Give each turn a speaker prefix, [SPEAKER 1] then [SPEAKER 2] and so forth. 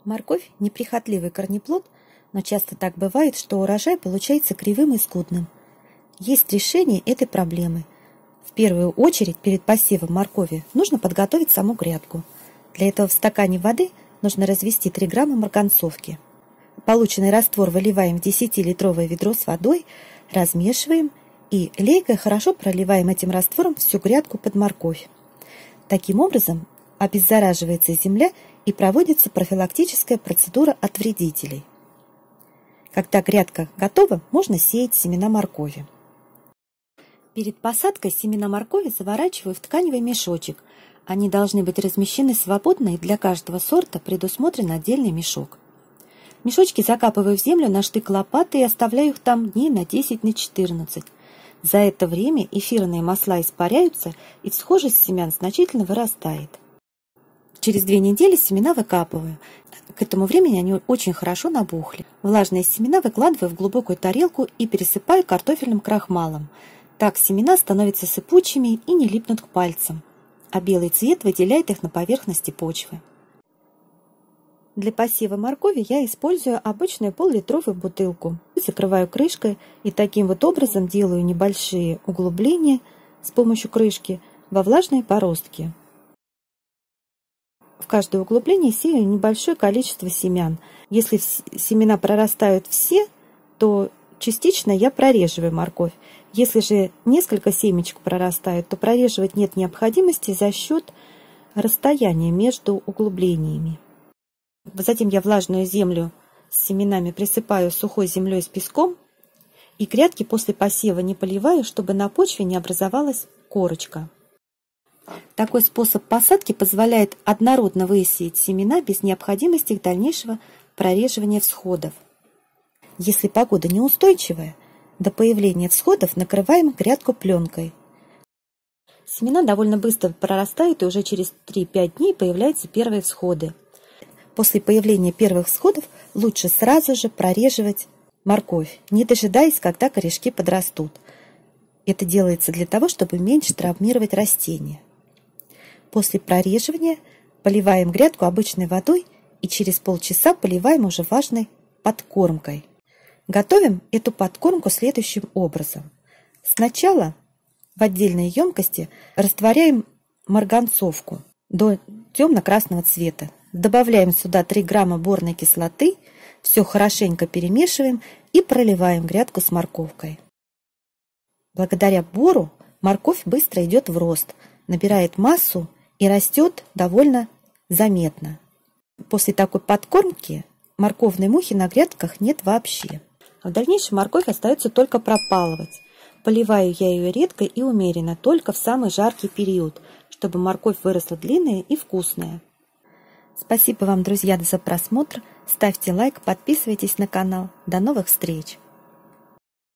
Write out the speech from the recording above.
[SPEAKER 1] Морковь – неприхотливый корнеплод, но часто так бывает, что урожай получается кривым и скудным. Есть решение этой проблемы. В первую очередь перед посевом моркови нужно подготовить саму грядку. Для этого в стакане воды нужно развести 3 грамма марганцовки. Полученный раствор выливаем в 10-литровое ведро с водой, размешиваем и лейкой хорошо проливаем этим раствором всю грядку под морковь. Таким образом обеззараживается земля и проводится профилактическая процедура от вредителей. Когда грядка готова, можно сеять семена моркови. Перед посадкой семена моркови заворачиваю в тканевый мешочек. Они должны быть размещены свободно, и для каждого сорта предусмотрен отдельный мешок. Мешочки закапываю в землю на штык лопаты и оставляю их там дней на 10-14. За это время эфирные масла испаряются, и всхожесть семян значительно вырастает. Через 2 недели семена выкапываю. К этому времени они очень хорошо набухли. Влажные семена выкладываю в глубокую тарелку и пересыпаю картофельным крахмалом. Так семена становятся сыпучими и не липнут к пальцам, а белый цвет выделяет их на поверхности почвы. Для посева моркови я использую обычную пол-литровую бутылку. Закрываю крышкой и таким вот образом делаю небольшие углубления с помощью крышки во влажные поростки. В каждое углубление сею небольшое количество семян. Если семена прорастают все, то частично я прореживаю морковь. Если же несколько семечек прорастают, то прореживать нет необходимости за счет расстояния между углублениями. Затем я влажную землю с семенами присыпаю сухой землей с песком, и грядки после посева не поливаю, чтобы на почве не образовалась корочка. Такой способ посадки позволяет однородно высеять семена без необходимости их дальнейшего прореживания всходов. Если погода неустойчивая, до появления всходов накрываем грядку пленкой. Семена довольно быстро прорастают, и уже через 3-5 дней появляются первые всходы. После появления первых всходов лучше сразу же прореживать морковь, не дожидаясь, когда корешки подрастут. Это делается для того, чтобы меньше травмировать растения. После прореживания поливаем грядку обычной водой и через полчаса поливаем уже влажной подкормкой. Готовим эту подкормку следующим образом. Сначала в отдельной емкости растворяем марганцовку до темно-красного цвета. Добавляем сюда 3 грамма борной кислоты, все хорошенько перемешиваем и проливаем грядку с морковкой. Благодаря бору морковь быстро идет в рост, набирает массу и растет довольно заметно. После такой подкормки морковной мухи на грядках нет вообще. В дальнейшем морковь остается только пропалывать. Поливаю я ее редко и умеренно, только в самый жаркий период, чтобы морковь выросла длинная и вкусная. Спасибо вам, друзья, за просмотр. Ставьте лайк, подписывайтесь на канал. До новых встреч!